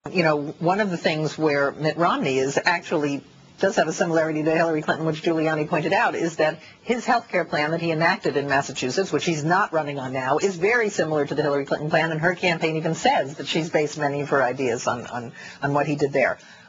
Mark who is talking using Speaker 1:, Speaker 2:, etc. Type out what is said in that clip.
Speaker 1: You know, one of the things where Mitt Romney is actually does have a similarity to Hillary Clinton, which Giuliani pointed out, is that his health care plan that he enacted in Massachusetts, which he's not running on now, is very similar to the Hillary Clinton plan, and her campaign even says that she's based many of her ideas on what he did there.